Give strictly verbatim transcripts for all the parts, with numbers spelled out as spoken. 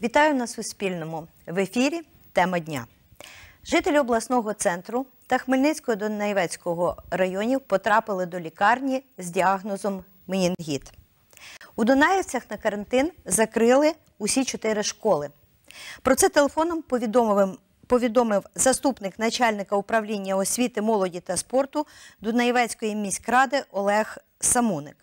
Вітаю на Суспільному. В ефірі «Тема дня». Жителі обласного центру та Хмельницького Дунаєвецького районів потрапили до лікарні з діагнозом менінгіт. У Дунаєвцях на карантин закрили усі чотири школи. Про це телефоном повідомив, повідомив заступник начальника управління освіти, молоді та спорту Дунаєвецької міськради Олег Самуник.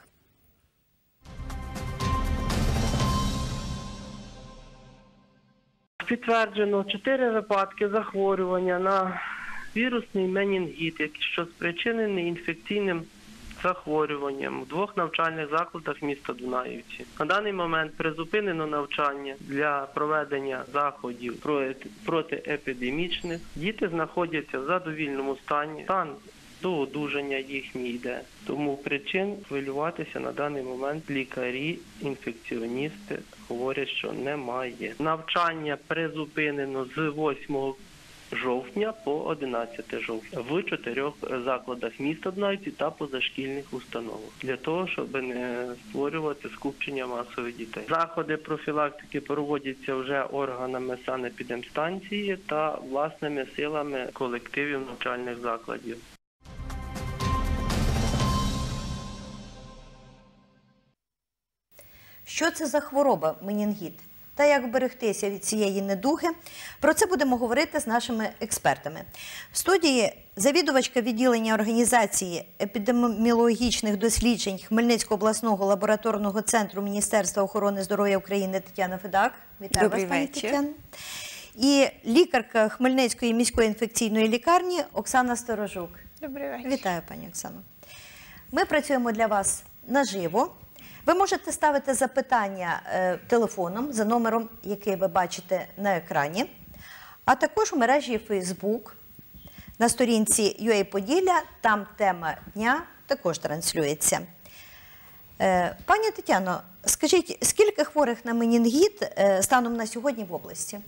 Підтверджено чотири випадки захворювання на вірусний менінгіт, що спричинений інфекційним захворюванням в двох навчальних закладах міста Дунаївці. На даний момент призупинено навчання для проведення заходів протиепідемічних. Діти знаходяться в задовільному стані. Стан до одужання їхній йде. Тому причин хвилюватися на даний момент лікарі, інфекціоністи говорять, що немає. Навчання призупинено з восьмого жовтня по одинадцяте жовтня в чотирьох закладах міста Дунаївці та позашкільних установах, для того, щоб не створювати скупчення масових дітей. Заходи профілактики проводяться вже органами санепідемстанції та власними силами колективів навчальних закладів. Що це за хвороба менінгіт? Та як берегтися від цієї недуги? Про це будемо говорити з нашими експертами. В студії завідувачка відділення організації епідеміологічних досліджень Хмельницького обласного лабораторного центру Міністерства охорони здоров'я України Тетяна Федак. Вітаю вас, пані Тетяна. І лікарка Хмельницької міської інфекційної лікарні Оксана Сторожук. Добрий вечір. Вітаю, пані Оксано. Ми працюємо для вас наживо. Ви можете ставити запитання е, телефоном за номером, який ви бачите на екрані, а також у мережі Facebook, на сторінці ю ей Поділля, там тема дня також транслюється. Е, пані Тетяно, скажіть, скільки хворих на менінгіт е, станом на сьогодні в області?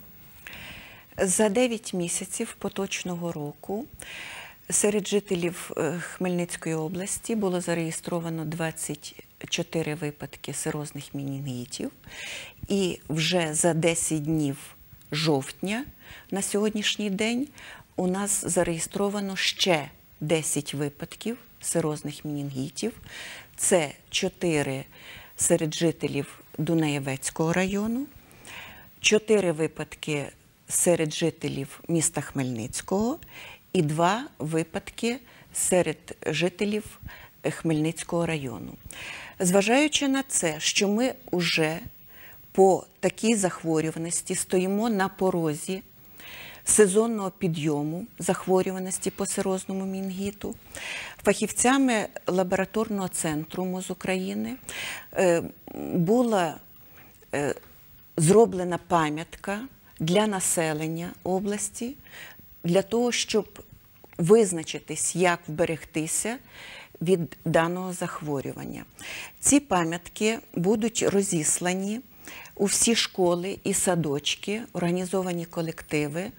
За дев'ять місяців поточного року серед жителів Хмельницької області було зареєстровано двадцять чотири випадки сирозних менінгітів. І вже за десять днів жовтня на сьогоднішній день у нас зареєстровано ще десять випадків сирозних менінгітів. Це чотири серед жителів Дунаєвецького району, чотири випадки серед жителів міста Хмельницького і два випадки серед жителів Хмельницького району. Зважаючи на це, що ми вже по такій захворюваності стоїмо на порозі сезонного підйому захворюваності по сирозному менінгіту, фахівцями лабораторного центру МОЗ України була зроблена пам'ятка для населення області, для того, щоб визначитись, як вберегтися від даного захворювання. Ці пам'ятки будуть розіслані у всі школи і садочки, організовані колективи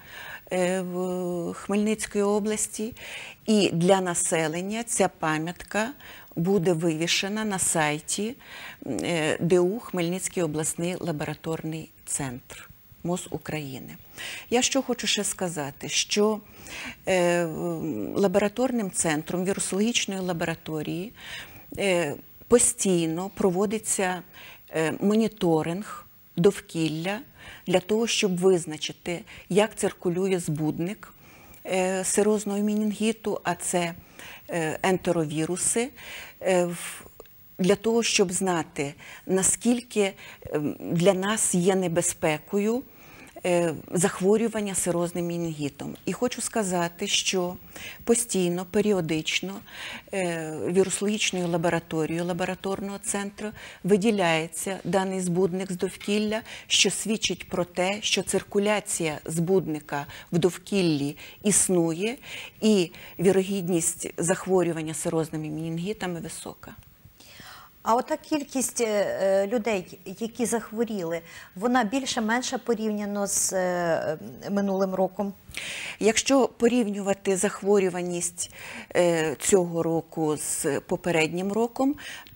в Хмельницької області. І для населення ця пам'ятка буде вивішена на сайті де у Хмельницький обласний лабораторний центр МОЗ України. Я що хочу ще сказати, що е, лабораторним центром вірусологічної лабораторії е, постійно проводиться е, моніторинг довкілля для того, щоб визначити, як циркулює збудник е, сирозного менінгіту, а це е, ентеровіруси, е, в, для того, щоб знати, наскільки для нас є небезпекою захворювання сирозним менінгітом. І хочу сказати, що постійно, періодично вірусологічною лабораторією лабораторного центру виділяється даний збудник з довкілля, що свідчить про те, що циркуляція збудника в довкіллі існує і вірогідність захворювання сирозними менінгітами висока. А ота кількість е, людей, які захворіли, вона більше-менше порівняно з е, минулим роком? Якщо порівнювати захворюваність е, цього року з попереднім роком,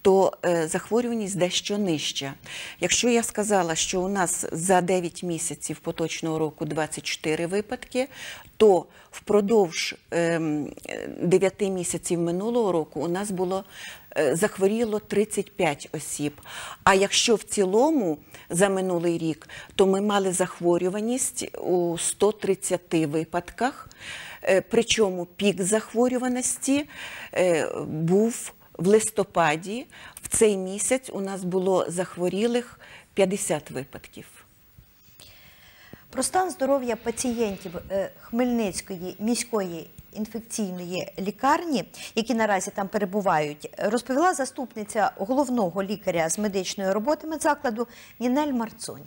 то е, захворюваність дещо нижча. Якщо я сказала, що у нас за дев'ять місяців поточного року двадцять чотири випадки, то впродовж е, дев'яти місяців минулого року у нас було е, захворіло тридцять п'ять осіб. А якщо в цілому за минулий рік, то ми мали захворюваність у сто тридцяти випадках, е, причому пік захворюваності е, був в листопаді. В цей місяць у нас було захворілих п'ятдесят випадків. Про стан здоров'я пацієнтів е, Хмельницької міської інфекційної лікарні, які наразі там перебувають, розповіла заступниця головного лікаря з медичної роботи медзакладу Нінель Марцонь.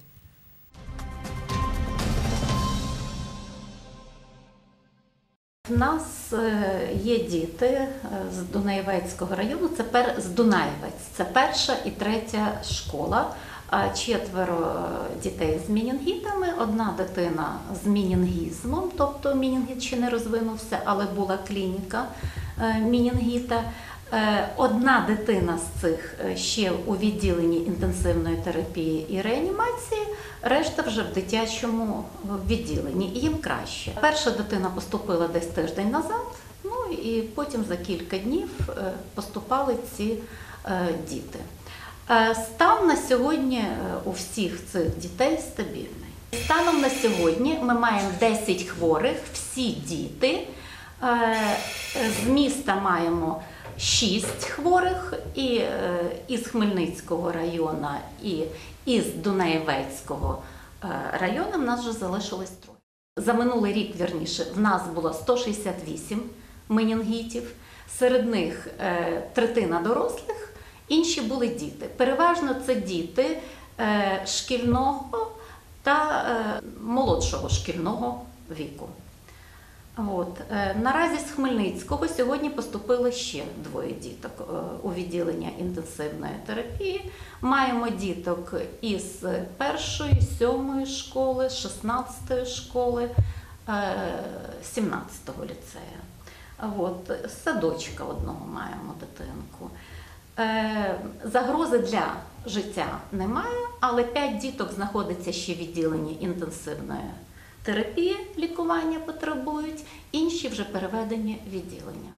У нас є діти з Дунаєвецького району, це пер... з Дунаєвець, це перша і третя школа. Четверо дітей з менінгітами, одна дитина з менінгізмом, тобто менінгіт ще не розвинувся, але була клініка менінгіта. Одна дитина з цих ще у відділенні інтенсивної терапії і реанімації, решта вже в дитячому відділенні, і їм краще. Перша дитина поступила десь тиждень назад, ну і потім за кілька днів поступали ці діти. Стан на сьогодні у всіх цих дітей стабільний. Станом на сьогодні ми маємо десять хворих, всі діти. З міста маємо шість хворих, і із Хмельницького району, і із Дунаєвецького району в нас вже залишилось троє. За минулий рік, вірніше, в нас було сто шістдесят вісім менінгітів, серед них третина дорослих, інші були діти. Переважно це діти шкільного та молодшого шкільного віку. От. Наразі з Хмельницького сьогодні поступили ще двоє діток у відділення інтенсивної терапії. Маємо діток із першої, сьомої школи, шістнадцятої школи, сімнадцятого ліцею. От. З садочка одного маємо дитинку. Загрози для життя немає, але п'ять діток знаходиться ще в відділенні інтенсивної терапії, лікування потребують, інші вже переведені в відділення.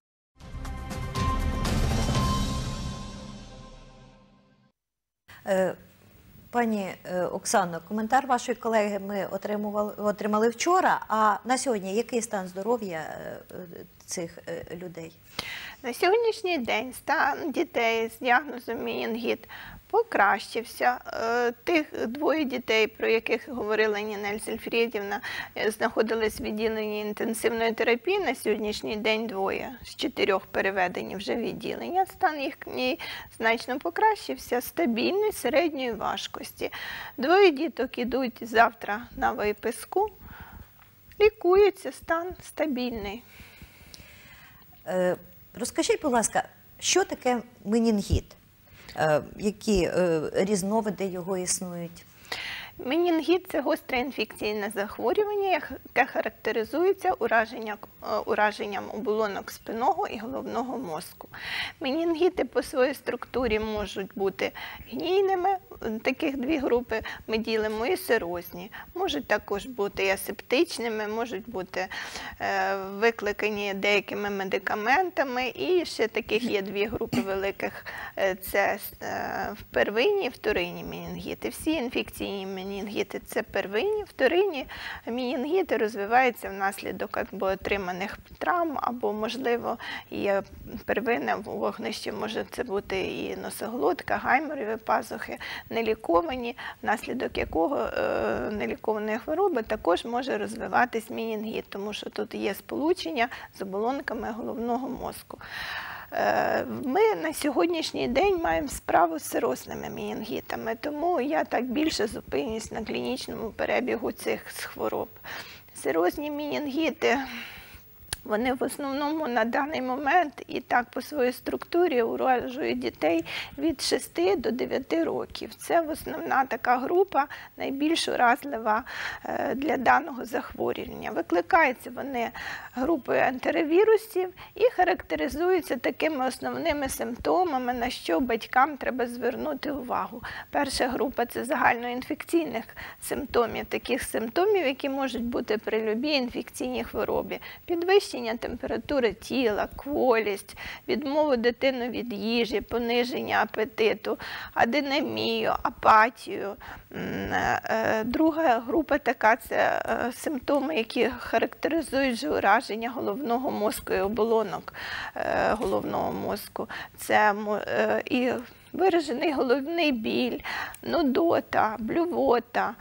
Пані Оксано, коментар вашої колеги ми отримували, отримали вчора, а на сьогодні який стан здоров'я цих людей? На сьогоднішній день стан дітей з діагнозом менінгіт покращився. Тих двоє дітей, про яких говорила Нінель Зельфрєдівна, знаходились в відділенні інтенсивної терапії. На сьогоднішній день двоє з чотирьох переведені вже в відділення. Стан їхній значно покращився, стабільний, середньої важкості. Двоє діток ідуть завтра на виписку, лікуються, стан стабільний. Розкажіть, будь ласка, що таке менінгіт? Які різновиди його існують? Менінгіт – це гостре інфекційне захворювання, яке характеризується ураження, ураженням оболонок спинного і головного мозку. Менінгіти по своїй структурі можуть бути гнійними, таких дві групи ми ділимо, і сирозні. Можуть також бути і асептичними, можуть бути е, викликані деякими медикаментами, і ще таких є дві групи великих – це е, первинні і вторинні менінгіти. Всі інфекційні менінгіти – це первинні, вторинні менінгіти розвиваються внаслідок або отриманих травм, або, можливо, є первинне вогнище, може це бути і носоглотка, гайморові пазухи, неліковані, внаслідок якого е, нелікованої хвороби також може розвиватись менінгіт, тому що тут є сполучення з оболонками головного мозку. Ми на сьогоднішній день маємо справу з сирозними менінгітами, тому я так більше зупинюсь на клінічному перебігу цих хвороб. Сирозні менінгіти Вони в основному на даний момент і так по своїй структурі уражують дітей від шести до дев'яти років. Це основна така група, найбільш уразлива для даного захворювання. Викликаються вони групою антиретровірусів і характеризуються такими основними симптомами, на що батькам треба звернути увагу. Перша група – це загальноінфекційних симптомів, таких симптомів, які можуть бути при любій інфекційній хворобі. Підвищення температури тіла, кволість, відмову дитини від їжі, пониження апетиту, аденемію, апатію. Друга група така – це симптоми, які характеризують ураження головного мозку і оболонок головного мозку. Це і виражений головний біль, нудота, блювота,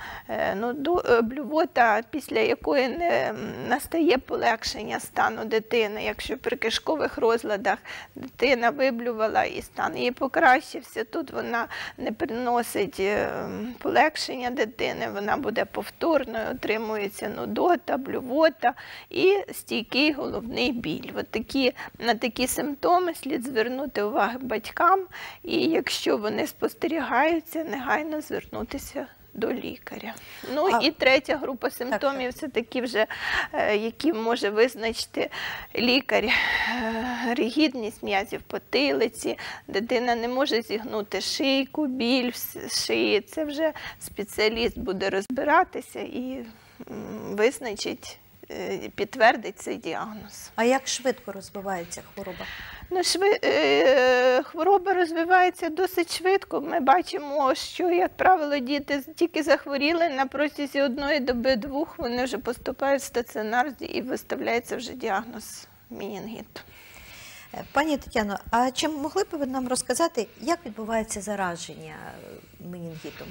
блювота, після якої не настає полегшення стану дитини. Якщо при кишкових розладах дитина виблювала і стан її покращився, тут вона не приносить полегшення дитини, вона буде повторною, отримується нудота, блювота і стійкий головний біль. От такі, на такі симптоми слід звернути увагу батькам, і якщо вони спостерігаються, негайно звернутися до лікаря. Ну А... і третя група симптомів – це такі вже, які може визначити лікар. Ригідність м'язів потилиці, дитина не може зігнути шийку, біль в шиї. Це вже спеціаліст буде розбиратися і визначить, підтвердить цей діагноз. А як швидко розвивається хвороба? Ну, шви... Хвороба розвивається досить швидко. Ми бачимо, що, як правило, діти тільки захворіли, на протязі одної доби-двох вони вже поступають в стаціонар і виставляється вже діагноз менінгіту. Пані Тетяно, а чи могли б ви нам розказати, як відбувається зараження менінгітом?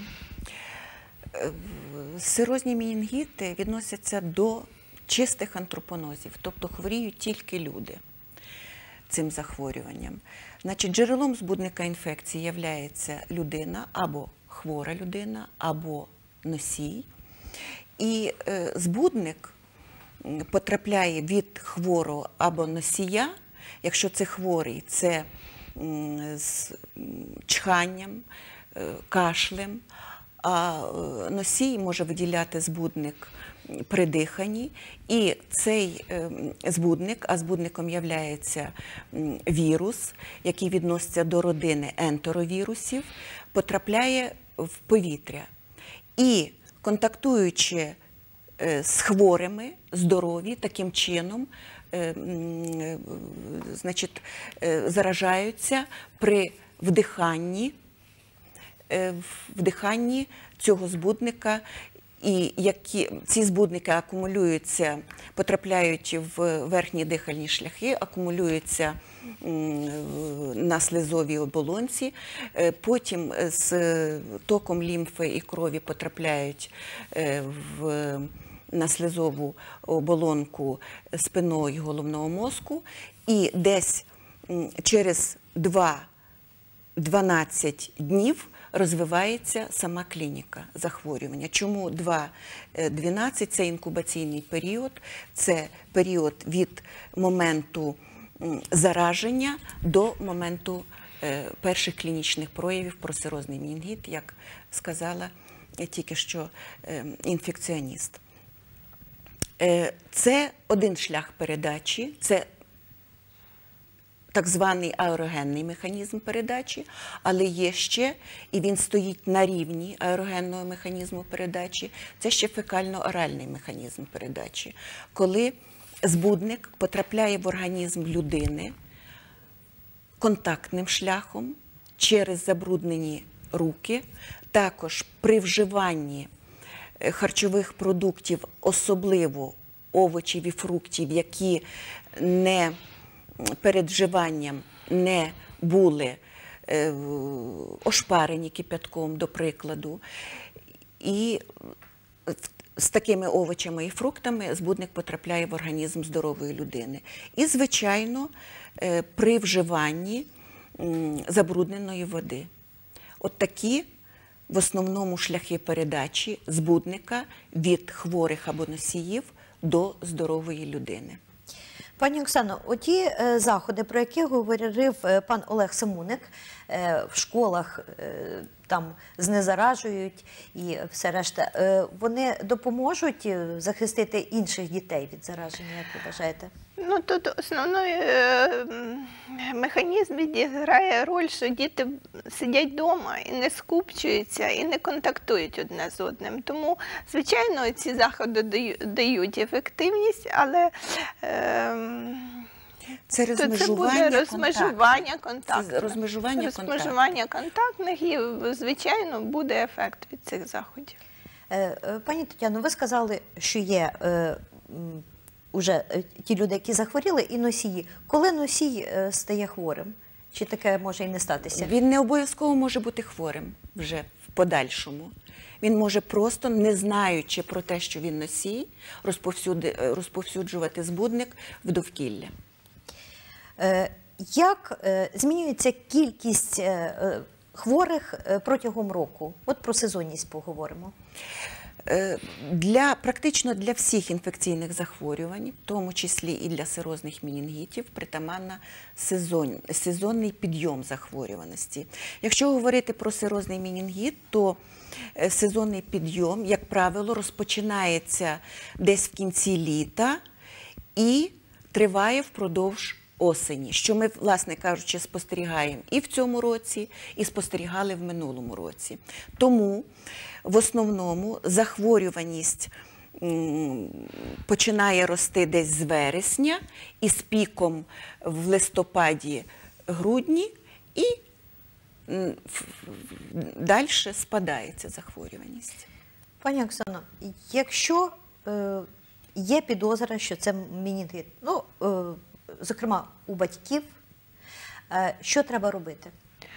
Серозні менінгіти відносяться до чистих антропонозів, тобто хворіють тільки люди цим захворюванням. Значить, джерелом збудника інфекції є людина, або хвора людина, або носій. І е, збудник потрапляє від хворого або носія, якщо це хворий, це м, з чханням, е, кашлем, а носій може виділяти збудник при диханні, і цей збудник, а збудником є вірус, який відноситься до родини ентеровірусів, потрапляє в повітря. І контактуючи з хворими, здорові, таким чином, значить, заражаються при вдиханні, вдиханні цього збудника, і які ці збудники акумулюються, потрапляють в верхні дихальні шляхи, акумулюються на слизовій оболонці, потім з током лімфи і крові потрапляють в, на слизову оболонку спинного і головного мозку, і десь через два-дванадцять днів розвивається сама клініка захворювання. Чому два-дванадцять – це інкубаційний період, це період від моменту зараження до моменту перших клінічних проявів про серозний менінгіт, як сказала тільки що інфекціоніст. Це один шлях передачі, це так званий аерогенний механізм передачі, але є ще, і він стоїть на рівні аерогенного механізму передачі, це ще фекально-оральний механізм передачі. Коли збудник потрапляє в організм людини контактним шляхом, через забруднені руки, також при вживанні харчових продуктів, особливо овочів і фруктів, які не перед вживанням не були е, ошпарені кипятком, до прикладу. І з такими овочами і фруктами збудник потрапляє в організм здорової людини. І, звичайно, е, при вживанні м, забрудненої води. От такі в основному шляхи передачі збудника від хворих або носіїв до здорової людини. Пані Оксано, оті е, заходи, про які говорив е, пан Олег Семуник, е, в школах е, там знезаражують і все решта, е, вони допоможуть е, захистити інших дітей від зараження, як ви вважаєте? Ну, тут основний е, м, механізм відіграє роль, що діти сидять вдома і не скупчуються, і не контактують одне з одним. Тому, звичайно, ці заходи даю- дають ефективність, але е, Це то це буде розмежування розмежування контактів. контактів. Це розмежування контактів. Розмежування контактних і, звичайно, буде ефект від цих заходів. Е, е, Пані Тетяно, ви сказали, що є е, м, уже е, ті люди, які захворіли, і носії. Коли носій е, стає хворим? Чи таке може і не статися? Він не обов'язково може бути хворим вже в подальшому. Він може просто, не знаючи про те, що він носій, розповсюди- розповсюджувати збудник в довкілля. Е, Як е, змінюється кількість е, е, хворих е, протягом року? От про сезонність поговоримо. Е, Для, практично для всіх інфекційних захворювань, в тому числі і для сирозних менінгітів, притаманна сезон, сезонний підйом захворюваності. Якщо говорити про сирозний менінгіт, то е, сезонний підйом, як правило, розпочинається десь в кінці літа і триває впродовж осені, що ми, власне кажучи, спостерігаємо і в цьому році, і спостерігали в минулому році. Тому в основному захворюваність м, починає рости десь з вересня і з піком в листопаді-грудні, і м, в- в- далі спадається захворюваність. Пані Оксано, якщо е, є підозра, що це менінгіт, ну, е, зокрема, у батьків, е, що треба робити?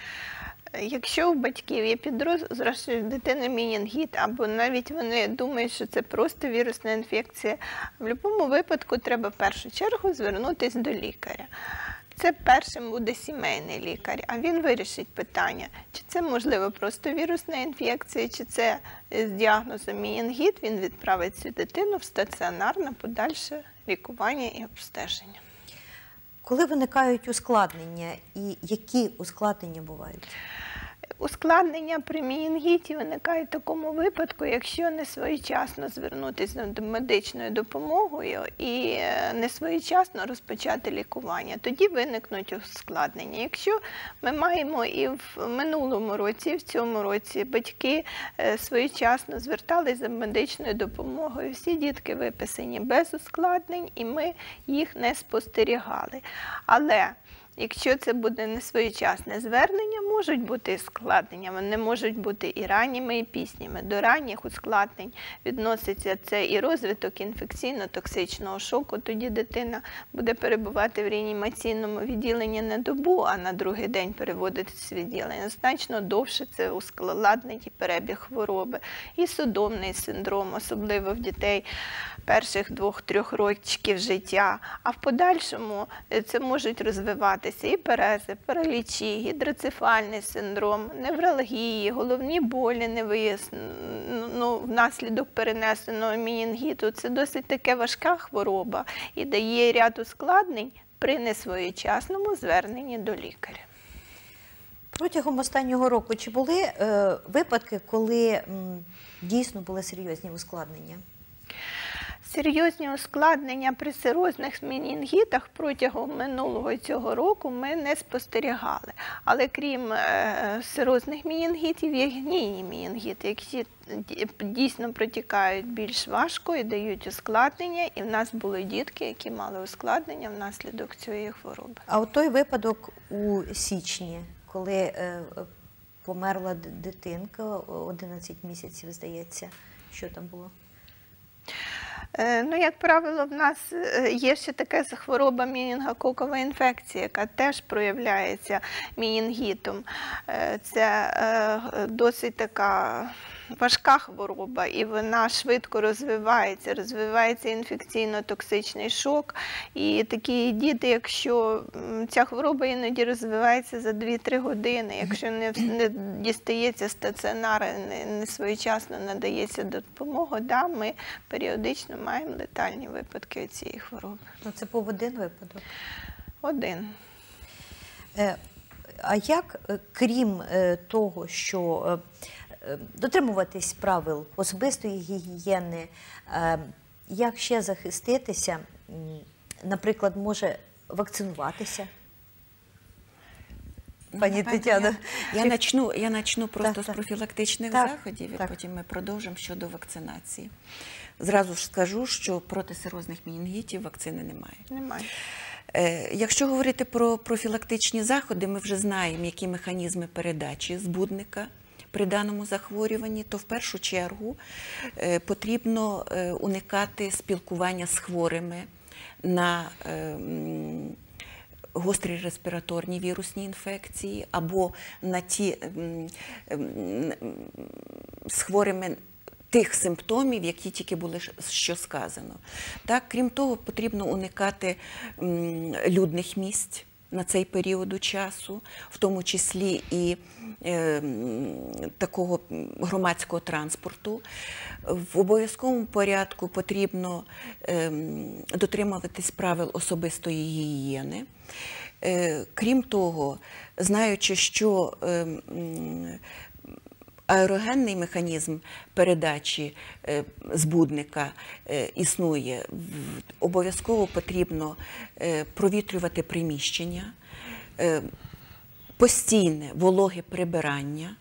Якщо у батьків є підозра, що в дитини менінгіт, або навіть вони думають, що це просто вірусна інфекція, в будь-якому випадку треба в першу чергу звернутися до лікаря. Це першим буде сімейний лікар, а він вирішить питання, чи це, можливо, просто вірусна інфекція, чи це з діагнозом менінгіт, він відправить цю дитину в стаціонар на подальше лікування і обстеження. Коли виникають ускладнення і які ускладнення бувають? Ускладнення при менінгіті виникають в такому випадку, якщо не своєчасно звернутися до медичною допомогою і не своєчасно розпочати лікування. Тоді виникнуть ускладнення. Якщо ми маємо і в минулому році, і в цьому році батьки своєчасно зверталися за медичною допомогою, всі дітки виписані без ускладнень, і ми їх не спостерігали. Але якщо це буде несвоєчасне звернення, можуть бути ускладнення. Вони можуть бути і ранніми, і пізніми. До ранніх ускладнень відноситься це і розвиток інфекційно-токсичного шоку. Тоді дитина буде перебувати в реанімаційному відділенні не добу, а на другий день переводитись в відділення. Значно довше це ускладнить і перебіг хвороби. І судомний синдром, особливо в дітей перших двох-трьох років життя. А в подальшому це можуть розвиватися і перези, паралічі, гідроцефальний синдром, невралгії, головні болі невияснені, ну, внаслідок перенесеного менінгіту. Це досить таке важка хвороба і дає ряд ускладнень при несвоєчасному зверненні до лікаря. Протягом останнього року чи були е, випадки, коли м, дійсно були серйозні ускладнення? Серйозні ускладнення при сирозних менінгітах протягом минулого і цього року ми не спостерігали. Але крім е, сирозних менінгітів, є гнійні менінгіти, які дійсно протікають більш важко і дають ускладнення. І в нас були дітки, які мали ускладнення внаслідок цієї хвороби. А от той випадок у січні, коли е, померла д- дитинка, одинадцять місяців, здається, що там було? Ну, як правило, в нас є ще така хвороба менінгококова інфекція, яка теж проявляється менінгітом. Це досить така важка хвороба, і вона швидко розвивається, розвивається інфекційно-токсичний шок. І такі діти, якщо ця хвороба іноді розвивається за дві-три години, якщо не, не дістається стаціонара, не, не своєчасно надається допомога, да, ми періодично маємо летальні випадки цієї хвороби. Ну, це був один випадок? Один. Е, а як, е, крім е, того, що е, дотримуватись правил особистої гігієни, е, як ще захиститися, м, наприклад, може вакцинуватися? Пані Напевно, Тетяно. Я, я, начну, я начну просто Так, з так. профілактичних Так, заходів, і так. потім ми продовжимо щодо вакцинації. Зразу ж скажу, що проти сирозних менінгітів вакцини немає. Немає. Е, Якщо говорити про профілактичні заходи, ми вже знаємо, які механізми передачі збудника при даному захворюванні, то в першу чергу е, потрібно е, уникати спілкування з хворими на е, м, гострі респіраторні вірусні інфекції або на ті м, м, з хворими тих симптомів, які тільки були що сказано. Так, крім того, потрібно уникати м, людних місць на цей період часу, в тому числі і е, м, такого громадського транспорту. В обов'язковому порядку потрібно е, м, дотримуватись правил особистої гігієни. Е, крім того, знаючи, що е, м, аерогенний механізм передачі е, збудника е, існує, в- обов'язково потрібно е, провітрювати приміщення, е, постійне вологе прибирання.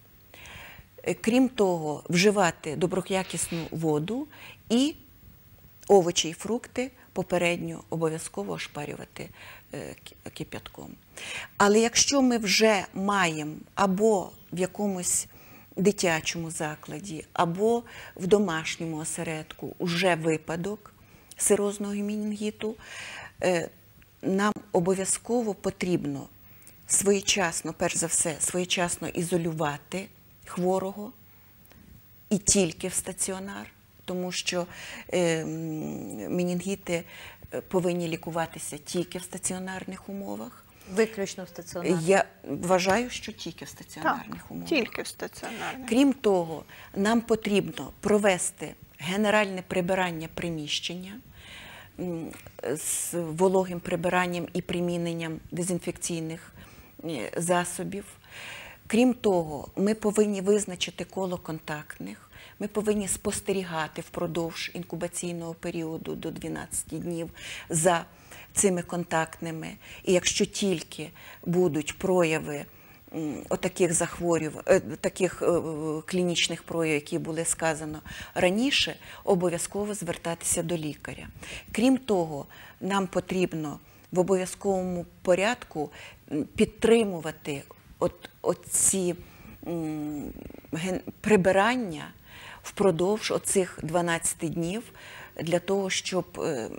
Е, Крім того, вживати доброякісну воду і овочі і фрукти попередньо обов'язково ошпарювати е, ки- кип'ятком. Але якщо ми вже маємо або в якомусь дитячому закладі, або в домашньому осередку уже випадок сирозного менінгіту, е, нам обов'язково потрібно своєчасно, перш за все, своєчасно ізолювати хворого і тільки в стаціонар, тому що е, м, менінгіти е, повинні лікуватися тільки в стаціонарних умовах. Виключно в стаціонарі? Я вважаю, що тільки в Так, стаціонарних умовах. тільки в стаціонарних. Крім того, нам потрібно провести генеральне прибирання приміщення м, з вологим прибиранням і приміненням дезінфекційних е, засобів. Крім того, ми повинні визначити коло контактних, ми повинні спостерігати впродовж інкубаційного періоду до дванадцяти днів за цими контактними. І якщо тільки будуть прояви м, отаких захворювань, е, таких е, клінічних проявів, які були сказано раніше, обов'язково звертатися до лікаря. Крім того, нам потрібно в обов'язковому порядку м, підтримувати от, оці м, ген- прибирання впродовж оцих дванадцяти днів для того, щоб е,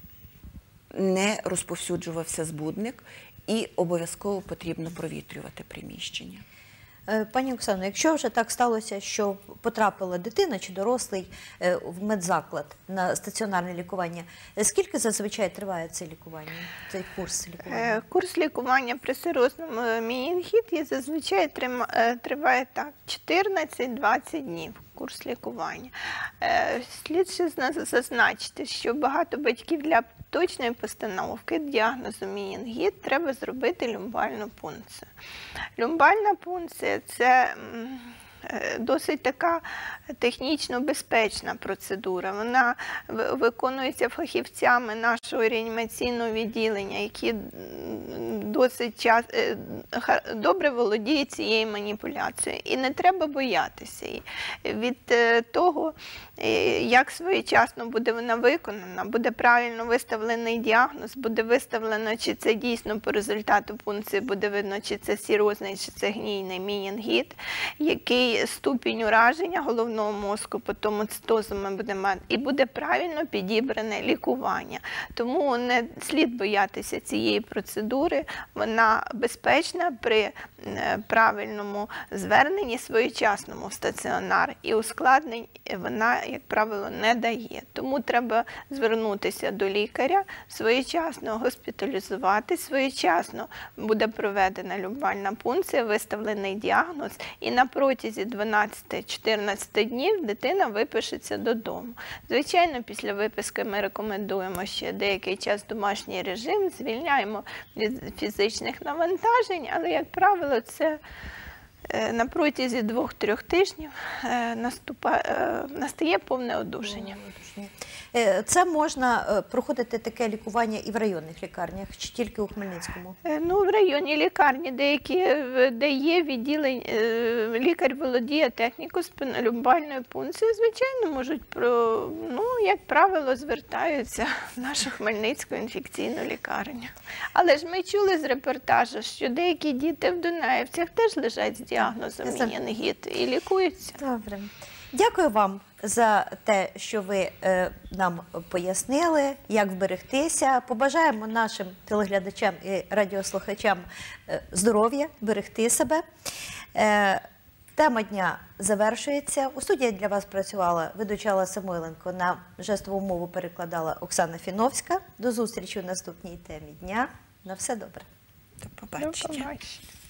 не розповсюджувався збудник, і обов'язково потрібно провітрювати приміщення. Е, Пані Оксано, якщо вже так сталося, що потрапила дитина чи дорослий е, в медзаклад на стаціонарне лікування, е, скільки зазвичай триває це лікування, цей курс лікування? Е, Курс лікування при сирозному менінгіті зазвичай трима- е, триває так чотирнадцять-двадцять днів. Курс лікування. Е, Слід ще зна- зазначити, що багато батьків для точної постановки діагнозу менінгіт треба зробити люмбальну пункцію. Люмбальна пункція – це м, е, досить така технічно безпечна процедура. Вона ви- виконується фахівцями нашого реанімаційного відділення, які м, досить час, е, ха- добре володіють цією маніпуляцією. І не треба боятися її. Від е, того, е, як своєчасно буде вона виконана, буде правильно виставлений діагноз, буде виставлено, чи це дійсно по результату пункції буде видно, чи це сирозний, чи це гнійний менінгіт, який і ступінь ураження головного мозку, по тому цитозу ми будемо мати, і буде правильно підібране лікування. Тому не слід боятися цієї процедури, вона безпечна при правильному зверненні своєчасному в стаціонар, і ускладнень вона, як правило, не дає. Тому треба звернутися до лікаря, своєчасно госпіталізувати, своєчасно буде проведена люмбальна пункція, виставлений діагноз, і на протязі дванадцяти-чотирнадцяти днів дитина випишеться додому. Звичайно, після виписки ми рекомендуємо ще деякий час домашній режим, звільняємо від фізичних навантажень, але, як правило, це на протязі двох-трьох тижнів настає повне одужання. Це можна проходити таке лікування і в районних лікарнях, чи тільки у Хмельницькому? Ну, в районній лікарні, деякі, де є відділення, лікар володіє технікою спинолюмбальної пункції, звичайно, можуть, про, ну, як правило, звертаються в нашу Хмельницьку інфекційну лікарню. Але ж ми чули з репортажу, що деякі діти в Дунаєвцях теж лежать з діагнозом менінгіт і лікуються. Добре. Дякую вам за те, що ви е, нам пояснили, як вберегтися. Побажаємо нашим телеглядачам і радіослухачам е, здоров'я, берегти себе. Е, тема дня завершується. У студії для вас працювала ведуча Алла Самойленко, на жестову мову перекладала Оксана Фіновська. До зустрічі у наступній темі дня. На все добре. До побачення. До побачення.